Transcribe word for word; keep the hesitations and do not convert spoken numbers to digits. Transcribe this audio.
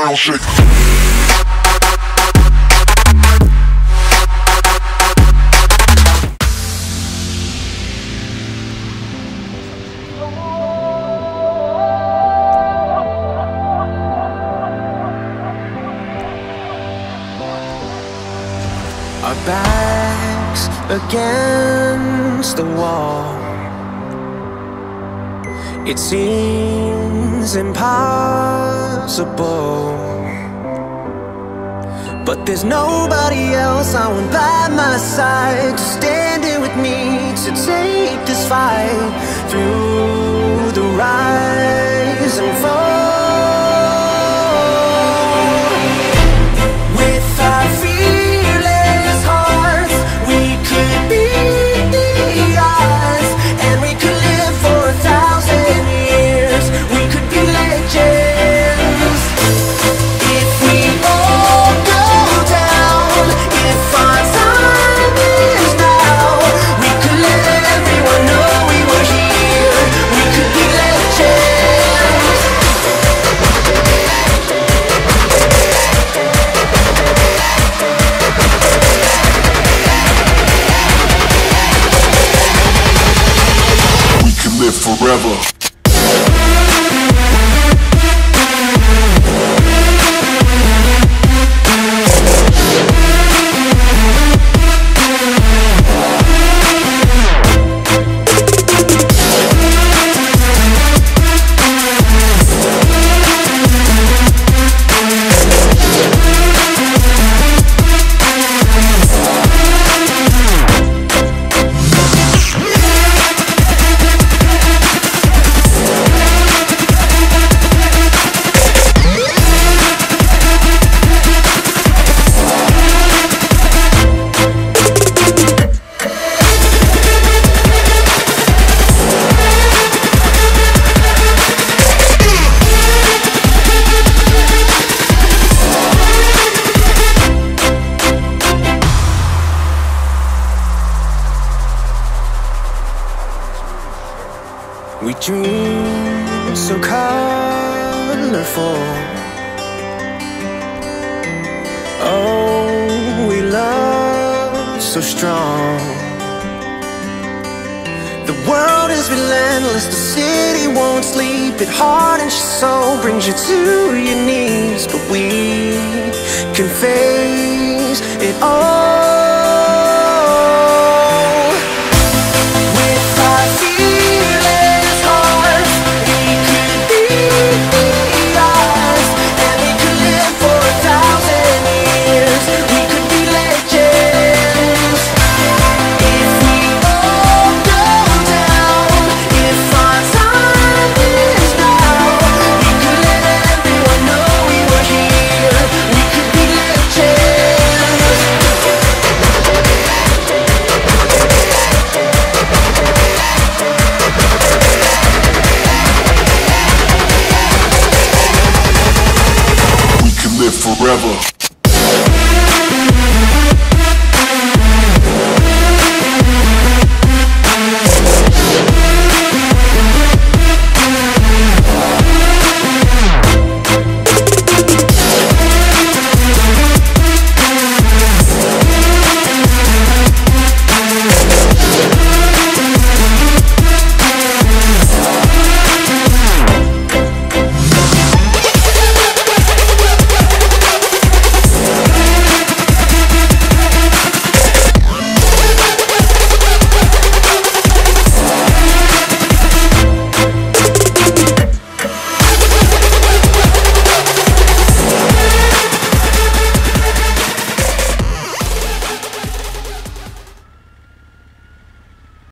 ground shake. Our backs against the wall. It seems impossible, but there's nobody else I want by my side to stand in with me, to take this fight through the rise and fall. With our fearless hearts, we could beat the odds, and we could live for a thousand years. We could be legends if we all go down. If our time is now, we could let everyone know we were here. We could be legends. We can live forever. We dream so colorful. Oh, we love so strong. The world is relentless, the city won't sleep. It hardens your soul, brings you to your knees. But we can face it all. Live forever.